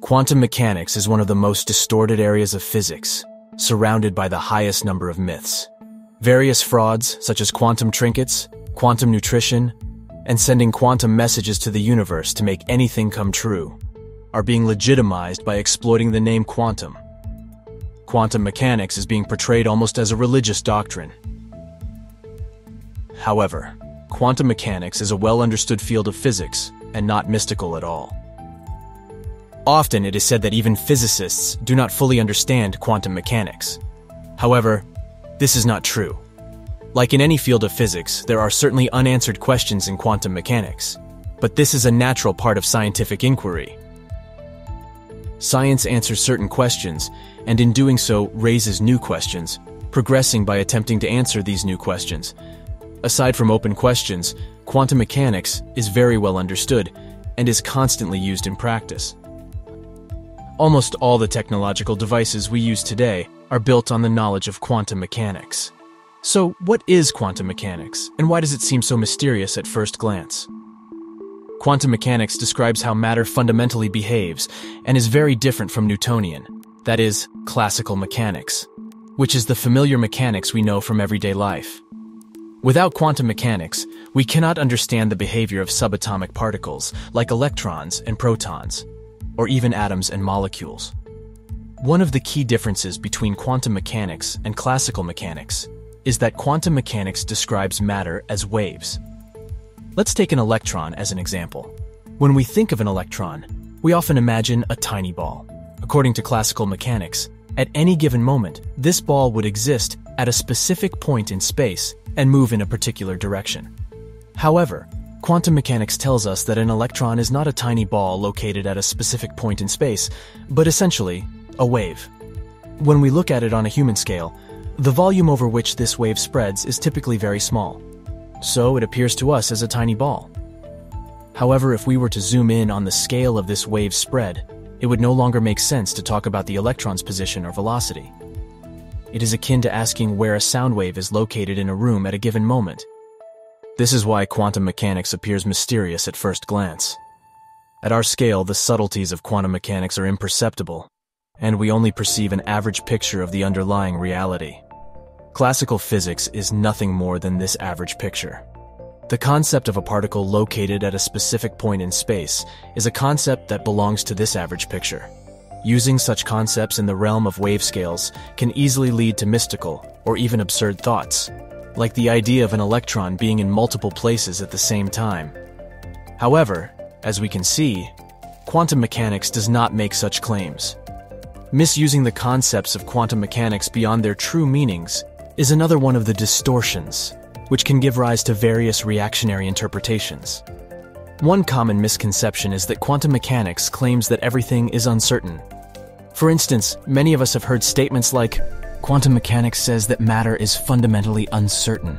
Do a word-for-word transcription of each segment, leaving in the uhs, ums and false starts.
Quantum mechanics is one of the most distorted areas of physics, surrounded by the highest number of myths. Various frauds, such as quantum trinkets, quantum nutrition, and sending quantum messages to the universe to make anything come true, are being legitimized by exploiting the name quantum. Quantum mechanics is being portrayed almost as a religious doctrine. However, quantum mechanics is a well-understood field of physics and not mystical at all. Often it is said that even physicists do not fully understand quantum mechanics. However, this is not true. Like in any field of physics, there are certainly unanswered questions in quantum mechanics, but this is a natural part of scientific inquiry. Science answers certain questions, and in doing so raises new questions, progressing by attempting to answer these new questions. Aside from open questions, quantum mechanics is very well understood and is constantly used in practice. Almost all the technological devices we use today are built on the knowledge of quantum mechanics. So, what is quantum mechanics, and why does it seem so mysterious at first glance? Quantum mechanics describes how matter fundamentally behaves and is very different from Newtonian, that is, classical mechanics, which is the familiar mechanics we know from everyday life. Without quantum mechanics, we cannot understand the behavior of subatomic particles like electrons and protons, or even atoms and molecules. One of the key differences between quantum mechanics and classical mechanics is that quantum mechanics describes matter as waves. Let's take an electron as an example. When we think of an electron, we often imagine a tiny ball. According to classical mechanics, at any given moment, this ball would exist at a specific point in space and move in a particular direction. However, quantum mechanics tells us that an electron is not a tiny ball located at a specific point in space, but essentially a wave. When we look at it on a human scale, the volume over which this wave spreads is typically very small, so it appears to us as a tiny ball. However, if we were to zoom in on the scale of this wave spread, it would no longer make sense to talk about the electron's position or velocity. It is akin to asking where a sound wave is located in a room at a given moment. This is why quantum mechanics appears mysterious at first glance. At our scale, the subtleties of quantum mechanics are imperceptible, and we only perceive an average picture of the underlying reality. Classical physics is nothing more than this average picture. The concept of a particle located at a specific point in space is a concept that belongs to this average picture. Using such concepts in the realm of wave scales can easily lead to mystical or even absurd thoughts, like the idea of an electron being in multiple places at the same time. However, as we can see, quantum mechanics does not make such claims. Misusing the concepts of quantum mechanics beyond their true meanings is another one of the distortions, which can give rise to various reactionary interpretations. One common misconception is that quantum mechanics claims that everything is uncertain. For instance, many of us have heard statements like, "Quantum mechanics says that matter is fundamentally uncertain."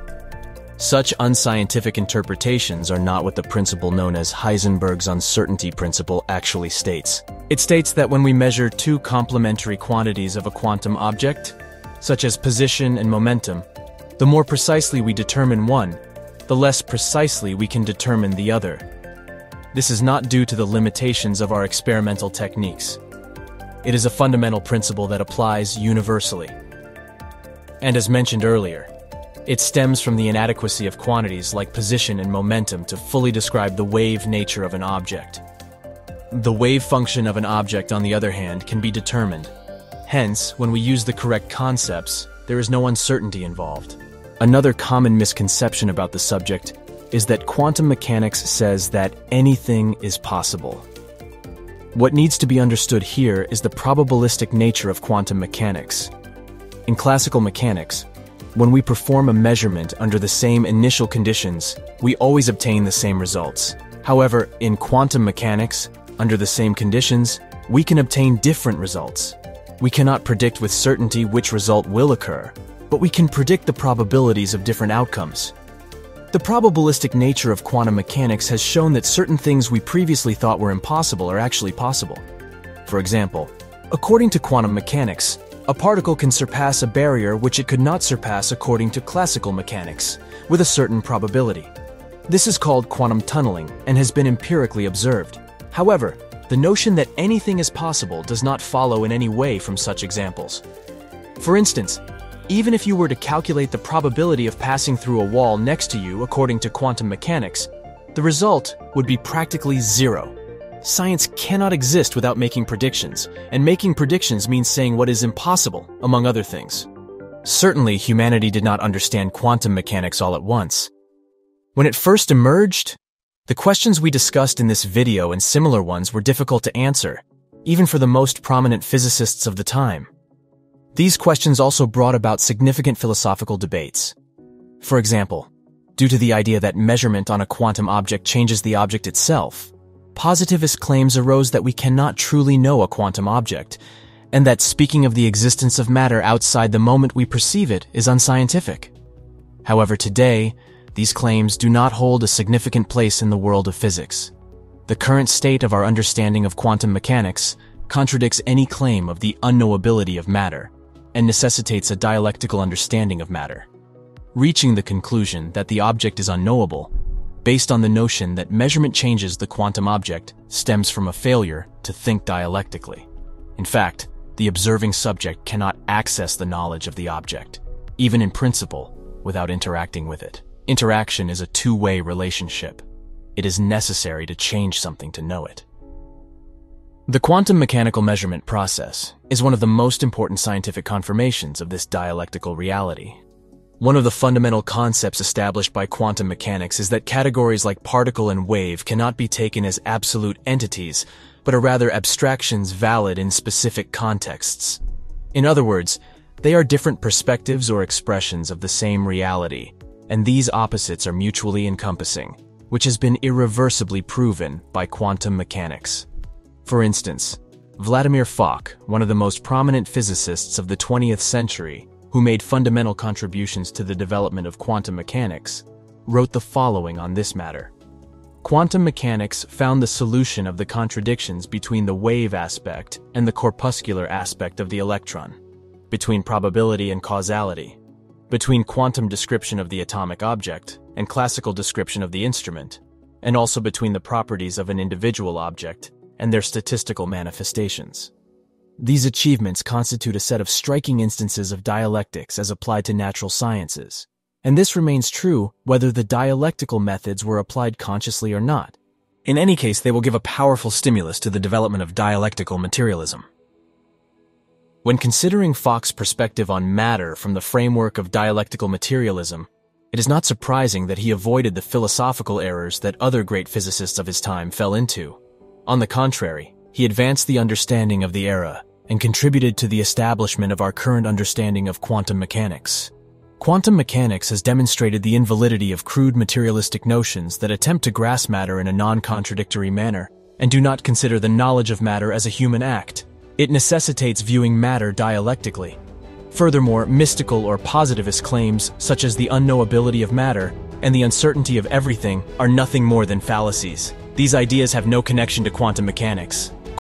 Such unscientific interpretations are not what the principle known as Heisenberg's uncertainty principle actually states. It states that when we measure two complementary quantities of a quantum object, such as position and momentum, the more precisely we determine one, the less precisely we can determine the other. This is not due to the limitations of our experimental techniques. It is a fundamental principle that applies universally. And as mentioned earlier, it stems from the inadequacy of quantities like position and momentum to fully describe the wave nature of an object. The wave function of an object, on the other hand, can be determined. Hence, when we use the correct concepts, there is no uncertainty involved. Another common misconception about the subject is that quantum mechanics says that anything is possible. What needs to be understood here is the probabilistic nature of quantum mechanics. In classical mechanics, when we perform a measurement under the same initial conditions, we always obtain the same results. However, in quantum mechanics, under the same conditions, we can obtain different results. We cannot predict with certainty which result will occur, but we can predict the probabilities of different outcomes. The probabilistic nature of quantum mechanics has shown that certain things we previously thought were impossible are actually possible. For example, according to quantum mechanics, a particle can surpass a barrier which it could not surpass according to classical mechanics, with a certain probability. This is called quantum tunneling and has been empirically observed. However, the the notion that anything is possible does not follow in any way from such examples. For instance, even if you were to calculate the probability of passing through a wall next to you according to quantum mechanics, the result would be practically zero. Science cannot exist without making predictions, and making predictions means saying what is impossible, among other things. Certainly, humanity did not understand quantum mechanics all at once. When it first emerged, the questions we discussed in this video and similar ones were difficult to answer, even for the most prominent physicists of the time. These questions also brought about significant philosophical debates. For example, due to the idea that measurement on a quantum object changes the object itself, positivist claims arose that we cannot truly know a quantum object, and that speaking of the existence of matter outside the moment we perceive it is unscientific. However, today, these claims do not hold a significant place in the world of physics. The current state of our understanding of quantum mechanics contradicts any claim of the unknowability of matter, and necessitates a dialectical understanding of matter. Reaching the conclusion that the object is unknowable, based on the notion that measurement changes the quantum object, stems from a failure to think dialectically. In fact, the observing subject cannot access the knowledge of the object, even in principle, without interacting with it. Interaction is a two-way relationship. It is necessary to change something to know it. The quantum mechanical measurement process is one of the most important scientific confirmations of this dialectical reality. One of the fundamental concepts established by quantum mechanics is that categories like particle and wave cannot be taken as absolute entities, but are rather abstractions valid in specific contexts. In other words, they are different perspectives or expressions of the same reality, and these opposites are mutually encompassing, which has been irreversibly proven by quantum mechanics. For instance, Vladimir Fock, one of the most prominent physicists of the twentieth century, who made fundamental contributions to the development of quantum mechanics, wrote the following on this matter. Quantum mechanics found the solution of the contradictions between the wave aspect and the corpuscular aspect of the electron, between probability and causality, between quantum description of the atomic object and classical description of the instrument, and also between the properties of an individual object and their statistical manifestations. These achievements constitute a set of striking instances of dialectics as applied to natural sciences, and this remains true whether the dialectical methods were applied consciously or not. In any case, they will give a powerful stimulus to the development of dialectical materialism. When considering Fock's perspective on matter from the framework of dialectical materialism, it is not surprising that he avoided the philosophical errors that other great physicists of his time fell into. On the contrary, he advanced the understanding of the era and contributed to the establishment of our current understanding of quantum mechanics. Quantum mechanics has demonstrated the invalidity of crude materialistic notions that attempt to grasp matter in a non-contradictory manner and do not consider the knowledge of matter as a human act. It necessitates viewing matter dialectically. Furthermore, mystical or positivist claims, such as the unknowability of matter and the uncertainty of everything, are nothing more than fallacies. These ideas have no connection to quantum mechanics.